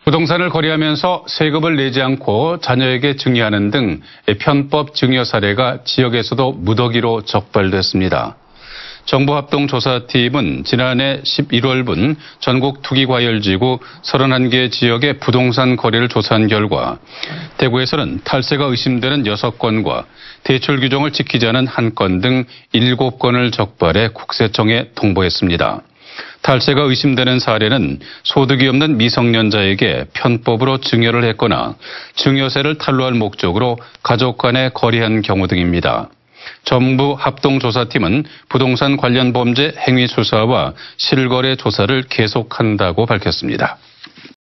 부동산을 거래하면서 세금을 내지 않고 자녀에게 증여하는 등 편법 증여 사례가 지역에서도 무더기로 적발됐습니다. 정부합동조사팀은 지난해 11월분 전국 투기과열지구 31개 지역의 부동산 거래를 조사한 결과 대구에서는 탈세가 의심되는 6건과 대출 규정을 지키지 않은 1건 등 7건을 적발해 국세청에 통보했습니다. 탈세가 의심되는 사례는 소득이 없는 미성년자에게 편법으로 증여를 했거나 증여세를 탈루할 목적으로 가족 간에 거래한 경우 등입니다. 정부 합동조사팀은 부동산 관련 범죄 행위 수사와 실거래 조사를 계속한다고 밝혔습니다.